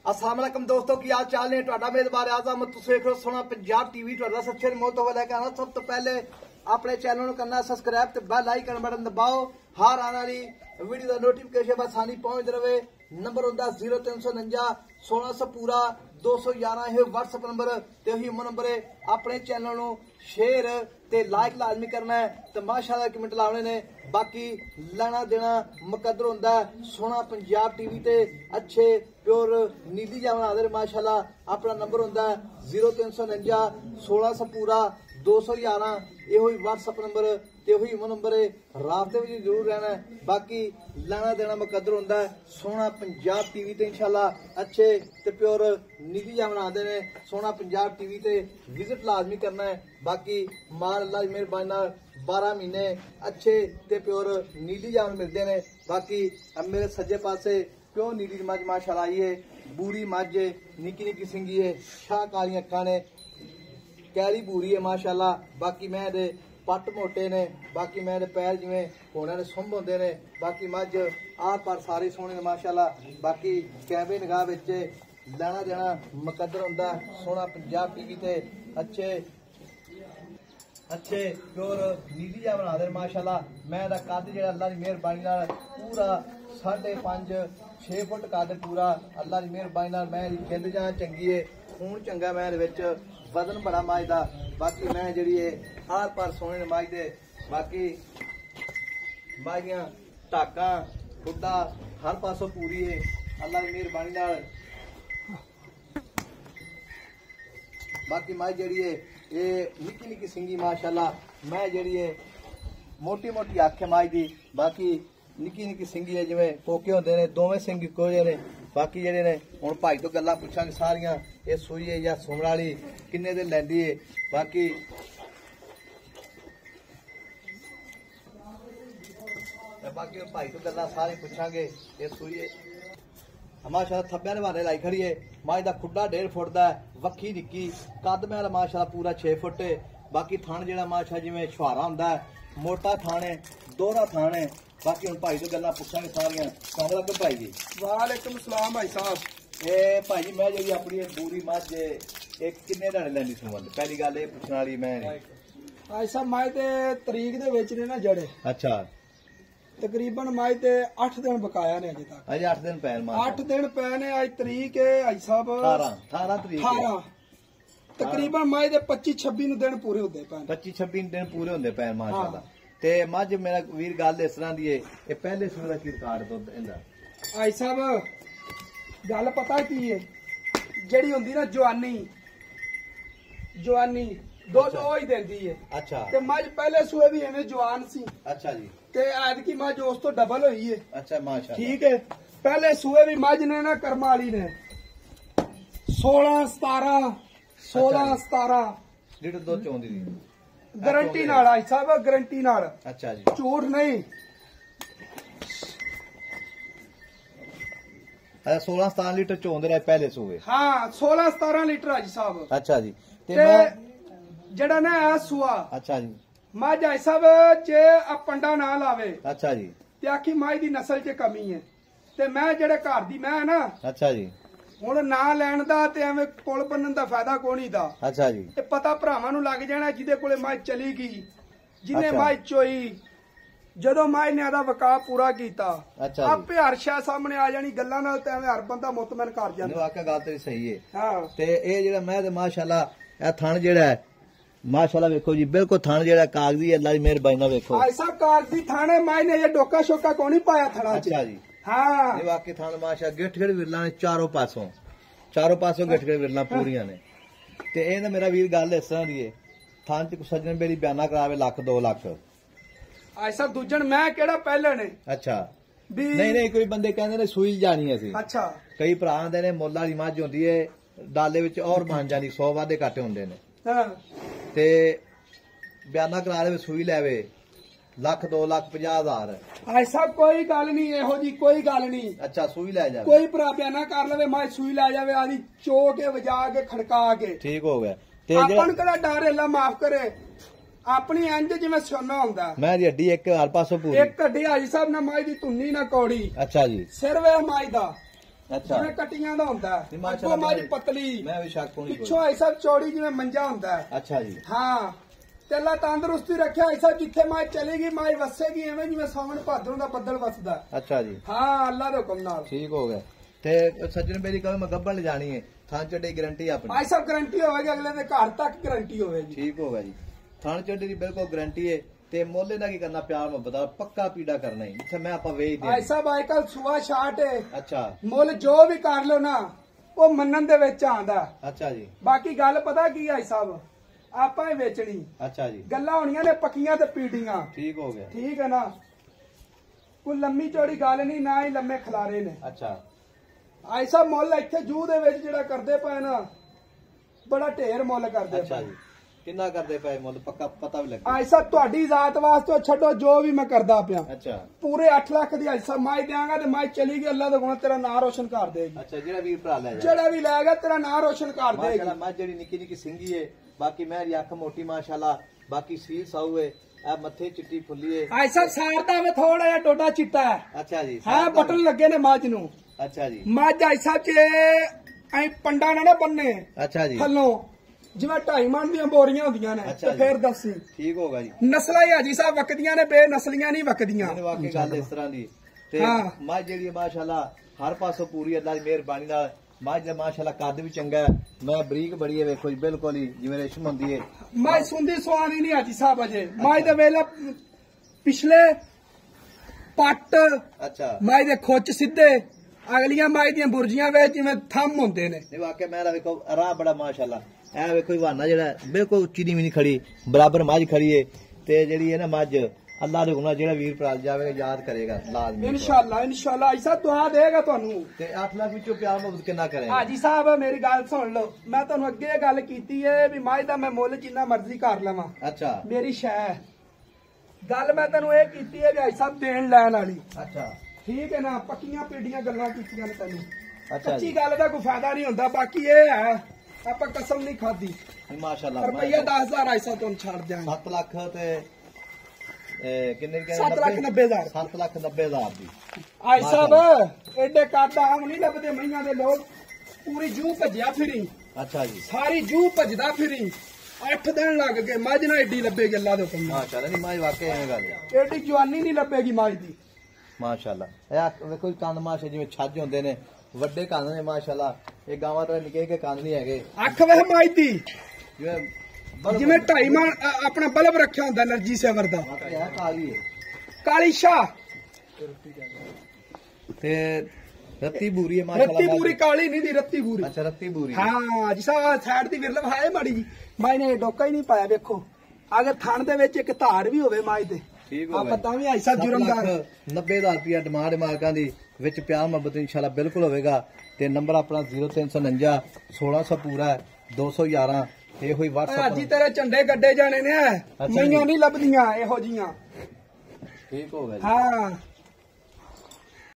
अस्सलामुअलैकुम दोस्तों की हाल चाल ने तुहाडा मेजबान आजम तुसीं देख रहे हो सोना पंजाब टीवी तुहाडा सच्चे मोल तो लेकर आना। सब तो पहले अपने चैनल को करना सब्सक्राइब ते बेल आइकन बटन दबाओ। हर आने वाली वीडियो का नोटिफिकेशन आसानी पहुंच रहे। नंबर होंदा 0349 1600 पूरा 211 है व्हाट्सएप नंबर ते ही नंबर है। अपने चैनल को शेयर ते लाइक लाजमी करना है ते माशाअल्लाह कमेंट लाने ने। बाकी लेना देना मुकद्दर होंदा सोना पंजाब टीवी ते अच्छे प्योर नीली जावन आदर माशाअल्लाह। अपना नंबर होंदा 0349 1600 पूरा 211 यो व्हाट्सएप नंबर ते वही नंबर है। राबते में जरूर रहना है। बाकी लेना देना मुकद्दर होंदा सोना पंजाब टीवी ते इंशाअल्लाह अच्छे ते प्योर नीली जावन आदे ने। सोना पंजाब टीवी ते विजिट लाजमी करना है। बाकी माल अल्लाह की मेहरबानी नाल 12 महीने अच्छे ते प्योर नीली जावन मिलते हैं। बाकी अब मेरे सज्जे पासे प्योर नीली मझ माशाअल्लाह आई है। बूरी मझ निकी निकी सिंगी है, शाह कालियां अक्खां ने, कैली बूरी है माशाअल्लाह। बाकी मैं दे पट मोटे ने, बाकी मैं दे पैर जिवें घोड़े ने सुंभ होंदे ने। बाकी मझ आर पर सारे सोहणे ने माशाअल्लाह। बाकी कैमरे निगाह विच लेना देना मुकद्दर होंदा सोना पंजाब टीवी ते अच्छे प्योर नीली जा बना दे माशाअल्लाह। मैं दा कद जेड़ा अल्लाह दी मेहरबानी नाल पूरा 5.5-6 फुट कद पूरा अल्लाह दी मेहरबानी नाल। मैं खिल जां चंगी है, खून चंगा मैं दे विच, वजन बड़ा माज दा। बाकी मैं जेड़ी है आर पार सोने ने माज दे। बाकी माजियां टाका खुदा हर पासों पूरी है अल्लाह दी मेहरबानी नाल। बाकी माज जेड़ी है ये निकी निकी सिंगी माशाअल्लाह। मैं जेड़ी है मोटी मोटी अख है माज दी। बाकी निकी निकी सिंगी है जिवें कोके होंदे ने, दोवें सिंग इक्को जिहे ने। बाकी जेडे ने हुण भाई तो गल्लां पुछांगे सारियां, ये सूई है या सुमण वाली, किन्ने दिन लैंदी है। बाकी भाई तो गल्लां सारी पुछांगे, ये सूई है माशाअल्लाह। थब्बे ने बारे लाई खड़ी है। माज दा खुड्डा 1.5 फुट दा, वक्खी निक्की, कद मैल माशाअल्लाह पूरा 6 फुट है। बाकी थान जेड़ा माशाअल्लाह जिवें छुहारा हुंदा है, मोटा थान है, दोहरा थान है। बाकी हुण भाई तो गल्लां पुछांगे सारियां। अस्सलाम वालेकुम भाई जी। वालेकुम सलाम भाई साहब। ए भाई जी मैं जेड़ी अपनी बूरी मझ एक किन्ने दाने लैंदी सुमन, पहली गल ये पुछण वाली मैं भाई साहब मैं ते तरीक दे विच ने ना जड़े। अच्छा तकरीबन मैं ते 8 दिन बकाया ने अजे तक। अजे 8 दिन पैन मार 8 दिन पै ने। अज तरीक है भाई साहब 18 तरीक 18। तकरीबन मैं ते 25-26 दिन पूरे होंदे पैन। 25-26 दिन पूरे होंदे पैन माशाअल्लाह। ते मझ मेरा वीर गल इस तरह दी है, ये पहले सूर दा की रिकॉर्ड दुध इंदा भाई साहब गल पता की है, जेड़ी हुंदी ना जवानी दुध ओ ही देंदी है। अच्छा ते मझ पहले सूए भी इवें जवान सी। अच्छा जी। ते ऐतकी मझ उस तो डबल होई है। अच्छा माशाअल्लाह ठीक है। पहले सूए भी मझ ने ना कर्मा वाली ने 16-17 लीटर दुध चोंदी दी गारंटी नाल आई साहब, गारंटी नाल। अच्छा जी झूठ नहीं। अच्छा 16-17 लीटर चोंदे रहे पहले सूए। हाँ 16-17 लीटर आई साहब। अच्छा जी। ते ते मैं जेड़ा ना है सूआ अच्छा जी। मझ आई साहब जे पंडा ना लावे अच्छा जी। ते आखी मझ दी नस्ल च कमी है। ते मैं जेड़े घर दी मैं ना अच्छा जी। हुण ना लैण दा ते एवें पुल बनन दा फायदा कोनी दा। अच्छा जी। ते पता भरावां नूं लग जाना जिहदे कोले मझ चली गई, जिन्हें अच्छा। मझ चोई, जदों मझ ने आदा वका पूरा कीता, अच्छा जी। आपे हर शै सामने आ जानी। गल्लां नाल ते एवें हर बंदा मुतमन कर जांदा। वाकई गल तेरी सही है। हाँ ते ए जेड़ा मैं ते माशाअल्लाह ए थान जेड़ा है माशाअल्लाह वेखो जी, बिल्कुल थान जेड़ा कागजी अल्लाह दी मेहरबानी नाल वेखो। भाई साहब कागजी थाने मझ ने ये डोका शोका कोनी पाया थड़ा च। अच्छा जी। हाँ ये वाकई थान माशा गिठ गिठ विरला ने चारों पासों गिठ गिठ विरला पूरियां ने। ते ए ना मेरा वीर गल इस तरह दी है, थान च सज्जन मेरी बयाना करावे 1-2 लाख। भाई साहब दूजन मैं केड़ा पहले ने अच्छा भी नहीं कोई बंदे कहंदे ने सूई जानी है सी। अच्छा कई भरा आंदे ने मुੱਲ वाली मੱਝ ਹੁੰਦੀ है डाले विच और बन जानी 100 वाधे घाटे ਹੁੰਦੇ ने। हाँ ते बयाना करा ले सूई लैवे 1-2 लाख 50,000। भाई साहब कोई गल नहीं, एहो जी कोई गल नहीं। अच्छा सूई लै जावे, कोई भरा बयाना कर लवे मैं सूई लै जावे आदि चो के वजा के खड़का के ठीक हो गया। ते आपन कदा डर अल्लाह माफ करे अपनी इंज जिवें सोना हुंदा। मैं दी हड्डी एक हर पासों पूरी, एक हड्डी हाजी साहब ना माई दी धुन्नी ना कौड़ी। अच्छा जी। सिर वे माई दा ਅੱਛਾ। ਜਿਵੇਂ ਕਟੀਆਂ ਦਾ ਹੁੰਦਾ ਨਹੀਂ, ਅੱਗੋਂ ਮਾਸ਼ਾਅੱਲਾ ਮੱਝ ਪਤਲੀ, ਮੈਂ ਵੀ ਸ਼ੱਕ ਹੋਣੀ ਕੋਈ। ਪਿੱਛੋਂ ਐਸਾ ਚੌੜੀ ਜਿਵੇਂ ਮੰਜਾ ਹੁੰਦਾ ਹੈ। ਅੱਛਾ ਜੀ। ਹਾਂ ਤੇ ਅੱਲਾ ਤੰਦਰੁਸਤੀ ਰੱਖਿਆ ਐਸਾ, ਜਿੱਥੇ ਮਾਂ ਚਲੇਗੀ ਮਾਂ ਵਸੇਗੀ ਐਵੇਂ ਜਿਵੇਂ ਸਾਵਣ ਭਾਦੋਂ ਦਾ ਬੱਦਲ ਵਸਦਾ। ਅੱਛਾ ਜੀ। ਹਾਂ ਅੱਲਾ ਦੇ ਹੁਕਮ ਨਾਲ। ਠੀਕ ਹੋ ਗਿਆ। ਤੇ ਸੱਜਣ ਮੇਰੀ ਕਹੇ ਮੈਂ ਗੱਬਣ ਲਿਜਾਣੀ ਹੈ, ਥਾਂ ਚੱਡੇ ਗਰੰਟੀ ਆਪਣੀ। ਆਈ ਸਭ ਗਰੰਟੀ ਹੋਵੇਗੀ, ਅਗਲੇ ਦੇ ਘਰ ਤੱਕ ਗਰੰਟੀ ਹੋਵੇਗੀ। ਠੀਕ ਹੋ ਗਿਆ ਜੀ। ਥਾਂ ਚੱਡੇ ਦੀ ਬਿਲਕੁਲ ਗਰੰਟੀ ਹੈ। ਤੇ ਮੁੱਲ ਇਹਦਾ ਕੀ ਕਰਨਾ, ਪਿਆਰ ਮੁਹੱਬਤ ਦਾ ਪੱਕਾ ਪੀੜਾ ਕਰਨਾ ਹੀ, ਜਿੱਥੇ ਮੈਂ ਆਪਾਂ ਵੇਚ ਦੇ। ਆਈ ਸਭ ਅੱਜ ਕੱਲ ਸੁਆ ਛਾਟ ਹੈ। ਅੱਛਾ। ਮੁੱਲ ਜੋ ਵੀ ਕਰ ਲੋ ਨਾ ਉਹ ਮੰਨਣ ਦੇ ਵਿੱਚ ਆਂਦਾ। ਅੱਛਾ ਜੀ। ਬਾਕੀ ਗੱਲ ਪਤਾ ਕੀ ਆਈ ਸਭ, ਆਪਾਂ ਹੀ ਵੇਚਣੀ। ਅੱਛਾ ਜੀ। ਗੱਲਾਂ ਹੋਣੀਆਂ ਨੇ ਪੱਕੀਆਂ ਤੇ ਪੀੜੀਆਂ। ਠੀਕ ਹੋ ਗਿਆ। ਠੀਕ ਹੈ ਨਾ, ਕੋਈ ਲੰਮੀ ਚੌੜੀ ਗੱਲ ਨਹੀਂ, ਨਾ ਹੀ ਲੰਮੇ ਖਿਲਾਰੇ ਨੇ। ਅੱਛਾ। ਐਸਾ ਮੁੱਲ ਇੱਥੇ ਜੂ ਦੇ ਵਿੱਚ ਜਿਹੜਾ ਕਰਦੇ ਪਏ ਨਾ, ਬੜਾ ਢੇਰ ਮੁੱਲ ਕਰਦੇ ਅੱਛਾ ਪਏ। ਜੀ। ਕਿੰਨਾ ਕਰਦੇ ਪਏ ਮੁੱਲ, ਪੱਕਾ ਪਤਾ ਵੀ ਲੱਗੇ। ਐਸਾ ਤੁਹਾਡੀ ਜ਼ਾਤ ਵਾਸਤੇ ਛੱਡੋ, ਜੋ ਵੀ ਮੈਂ ਕਰਦਾ ਪਿਆ ਅੱਛਾ। ਪੂਰੇ 8 ਲੱਖ ਦੀ ਐਸਾ ਮਾਈ ਦਿਆਂਗਾ ਤੇ ਮਾਈ ਚਲੀ ਗਈ, ਅੱਲਾ ਦਾ ਗੁਣ ਤੇਰਾ ਨਾਂ ਰੋਸ਼ਨ ਕਰ ਦੇਗੀ। ਅੱਛਾ, ਜਿਹੜਾ ਵੀਰ ਭਰਾ ਲੈ ਜਾ, ਜਿਹੜਾ ਵੀ ਲੈ ਗਿਆ ਤੇਰਾ ਨਾਂ ਰੋਸ਼ਨ ਕਰ ਦੇਗੀ। ਮਾਸ਼ਾਅੱਲਾ ਮੱਝ ਜਿਹੜੀ ਨਿੱਕੀ ਨਿੱਕੀ ਸਿੰਗੀ ਏ, ਬਾਕੀ ਮੇਰੀ ਅੱਖ ਮੋਟੀ ਮਾਸ਼ਾਅੱਲਾ, ਬਾਕੀ ਸੀਲ ਸਾਊ ਏ, ਇਹ ਮੱਥੇ ਚਿੱਟੀ ਫੁੱਲੀ ਏ। ਐਸਾ ਸਾਰਦਾ ਵੇ ਥੋੜਾ ਜਿਹਾ ਟੋਟਾ ਚਿੱਟਾ ਹੈ। ਅੱਛਾ ਜੀ। ਹਾਂ ਬਟਨ ਲੱਗੇ ਨੇ ਮੱਝ ਨੂੰ। ਅੱਛਾ ਜੀ। ਮੱਝ ਐਸਾ ਚ ਐ ਪੰਡਾ ਨਾ ਬੰਨੇ ਅੱਛਾ ਜੀ। ਥੱਲੋਂ ਜਿਵੇਂ 2.5 ਮਣ ਦੀਆਂ ਬੋਰੀਆਂ ਹੁੰਦੀਆਂ ਨੇ। ਅੱਛਾ ਤੇ ਫੇਰ ਦੱਸੀ ਠੀਕ ਹੋਗਾ ਜੀ। ਨਸਲਾਂ ਹੀ ਹਾਜੀ ਸਾਹਿਬ ਵਕਦੀਆਂ ਨੇ, ਬੇਨਸਲੀਆਂ ਨਹੀਂ ਵਕਦੀਆਂ। ਇਹਨੇ ਵਾਕਈ ਗੱਲ ਇਸ ਤਰ੍ਹਾਂ ਦੀ। ਤੇ ਹਾਂ। ਮੱਝ ਜਿਹੜੀ ਹੈ ਮਾਸ਼ਾਅੱਲਾ ਹਰ ਪਾਸੋਂ ਪੂਰੀ ਅੱਲਾ ਦੀ ਮਿਹਰਬਾਨੀ ਨਾਲ, ਮੱਝ ਦਾ ਮਾਸ਼ਾਅੱਲਾ ਕੱਦ ਵੀ ਚੰਗਾ ਹੈ, ਮੈਂ ਬਰੀਕ ਬੜੀ ਹੈ, ਵੇਖੋ ਜੀ ਬਿਲਕੁਲ ਹੀ ਜਿਵੇਂ ਰੇਸ਼ਮ ਹੁੰਦੀ ਹੈ। ਮੱਝ ਸੁੰਦੀ ਸਵਾਦੀ ਨਹੀਂ ਹਾਜੀ ਸਾਹਿਬ ਅਜੇ। ਮੱਝ ਦੇ ਵੇਲੇ ਪਿਛਲੇ ਪੱਟ, ਅੱਛਾ। ਮੱਝ ਦੇ ਖੁੱਚ ਸਿੱਧੇ, ਅਗਲੀਆਂ ਮੱਝ ਦੀਆਂ ਬੁਰਜੀਆਂ ਵਿੱਚ ਜਿਵੇਂ ਥੰਮ ਹੁੰਦੇ ਨੇ। ਨਹੀਂ ਵਾਕਿਆ ਮੇਰਾ ਵੇਖੋ ਰਾਹ ਬੜਾ ਮਾਸ਼ਾਅੱਲਾ। ਇਹ ਵੇਖੋ ਹਵਾਨਾ ਜਿਹੜਾ ਬਿਲਕੁਲ ਉੱਚੀ ਨਹੀਂ ਵੀ ਨਹੀਂ ਖੜੀ, ਬਰਾਬਰ ਮੱਝ ਖੜੀ ਏ। ਤੇ ਜਿਹੜੀ ਹੈ ਨਾ ਮੱਝ ਅੱਲਾ ਦੇ ਗੁਣਾ, ਜਿਹੜਾ ਵੀਰ ਭਰਾ ਜਾਵੇਗਾ ਯਾਦ ਕਰੇਗਾ ਲਾਜ਼ਮੀ ਇਨਸ਼ਾਅੱਲਾ। ਇਨਸ਼ਾਅੱਲਾ ਐਸਾ ਦੁਆ ਦੇਗਾ ਤੁਹਾਨੂੰ। ਤੇ 8 ਲੱਖ ਵਿੱਚੋਂ ਪਿਆਰ ਮੁਹੱਬਤ ਕਿੰਨਾ ਕਰੇਗਾ? ਹਾਜੀ ਸਾਹਿਬ ਮੇਰੀ ਗੱਲ ਸੁਣ ਲਓ, ਮੈਂ ਤੁਹਾਨੂੰ ਅੱਗੇ ਇਹ ਗੱਲ ਕੀਤੀ ਹੈ ਵੀ ਮੱਝ ਦਾ ਮੈਂ ਮੁੱਲ ਜਿੰਨਾ ਮਰਜ਼ੀ ਕਰ ਲਵਾਂ, ਅੱਛਾ। ਮੇਰੀ ਸ਼ੈ ਹੈ। ਗੱਲ ਮੈਂ ਤੈਨੂੰ ਇਹ ਕੀਤੀ ਹੈ ਵੀ ਹਾਜੀ ਸਾਹਿਬ ਦੇਣ ਲੈਣ ਵਾਲੀ। ਅੱਛਾ। ਠੀਕ ਹੈ ਨਾ, ਪੱਕੀਆਂ ਪੀੜੀਆਂ ਗੱਲਾਂ ਕੀਤੀਆਂ ਨੇ ਤੈਨੂੰ। ਅੱਛਾ ਕੱਚੀ ਜੀ। ਗੱਲ ਦਾ ਕੋਈ ਫਾਇਦਾ ਨਹੀਂ ਹੁੰਦਾ। ਬਾਕੀ ਇਹ ਹੈ ਆਪਾਂ ਕਸਮ ਨਹੀਂ ਖਾਦੀ। ਮਾਸ਼ਾਅੱਲਾ ਰੁਪਈਆ 10,000 ਐਸਾ ਤੁਹਾਨੂੰ ਛੱਡ ਦਿਆਂਗੇ। 7 ਲੱਖ ਤੇ ਕਿੰਨੇ ਕਹਿੰਦੇ? 7,90,000। 7,90,000 ਦੀ। ਆਈ ਸਾਹਿਬ ਐਡੇ ਕੱਦ ਆਮ ਨਹੀਂ ਲੱਭਦੇ ਮਈਆਂ ਦੇ ਲੋਕ। ਪੂਰੀ ਜੂ ਭੱਜਿਆ ਫਿਰੀ, ਅੱਛਾ ਜੀ। ਸਾਰੀ ਜੂ ਭੱਜਦਾ ਫਿਰੀ। 8 ਦਿਨ ਲੱਗ ਗਏ, ਮੱਝ ਨਾ ਐਡੀ ਲੱਭੇਗੀ ਅੱਲਾ ਦੇ ਹੁਕਮ ਨਾਲ। ਮਾਸ਼ਾਅੱਲਾ ਨਹੀਂ ਮੱਝ ਵਾਕਈ ਐਵੇਂ ਗੱਲ ਹੈ। ਐਡੀ ਜਵਾਨੀ ਨਹੀਂ ਲੱਭੇਗੀ ਮੱਝ ਦੀ। ਮਾਸ਼ਾਅੱਲਾ ਇਹ ਵੇਖੋ ਕੰਨ ਮਾਸ਼ਾ ਜਿਵੇਂ ਛੱਜ ਹੁੰਦੇ ਨੇ, ਵੱਡੇ ਕੰਨ ਨੇ ਮਾਸ਼ਾਅੱਲਾ। ਇਹ ਗਾਵਾਂ ਤਾਂ ਨਿੱਕੇ ਨਿੱਕੇ ਕੰਨ ਨਹੀਂ ਹੈਗੇ। ਅੱਖ ਵੇਖ ਮੱਝ ਦੀ ਜਿਵੇਂ ਜਿਵੇਂ 2.5 ਮਣ ਆਪਣਾ ਬਲਬ ਰੱਖਿਆ ਹੁੰਦਾ ਨਰਜੀ ਸੇਵਰ ਦਾ। ਇਹ ਕਾਲੀ ਹੈ ਕਾਲੀ ਸ਼ਾਹ ਤੇ ਰੱਤੀ ਬੂਰੀ ਹੈ ਮਾਸ਼ਾਅੱਲਾ। ਰੱਤੀ ਪੂਰੀ ਕਾਲੀ ਨਹੀਂ ਦੀ, ਰੱਤੀ ਪੂਰੀ। ਅੱਛਾ ਰੱਤੀ ਬੂਰੀ। ਹਾਂ ਜੀ ਸਾਹਿਬ ਸਾਈਡ ਦੀ ਵਿਰਲਵ ਹੈ ਮਾੜੀ ਜੀ। ਮੈਂ ਨੇ ਡੋਕਾ ਹੀ ਨਹੀਂ ਪਾਇਆ। ਵੇਖੋ ਅਗਰ ਥਣ ਦੇ ਵਿੱਚ ਇੱਕ ਧਾਰ ਵੀ ਹੋਵੇ ਮਾਝ ਦੇ, ਠੀਕ ਹੋ ਆਪਾਂ ਤਾਂ ਵੀ ਆਈ ਸਾਹਿਬ ਜੁਰਮਦਾਰ। 90,000 ਰੁਪਇਆ ਡਿਮਾਂਡ ਮਾਲਕਾਂ ਦੀ, ਵਿੱਚ ਪਿਆਰ ਮੁਹੱਬਤ ਇਨਸ਼ਾਅੱਲਾ ਬਿਲਕੁਲ ਹੋਵੇਗਾ। ਤੇ ਨੰਬਰ ਆਪਣਾ 0349 1600 ਪੂਰਾ 211। ਇਹੋ ਹੀ WhatsApp ਅੱਜ ਤੇਰੇ ਝੰਡੇ ਗੱਡੇ ਜਾਣੇ ਨੇ, ਜੀ। ਮਈਆਂ ਨਹੀਂ ਲੱਭਦੀਆਂ ਇਹੋ ਜੀਆਂ। ਠੀਕ ਹੋ ਗਿਆ ਜੀ। ਹਾਂ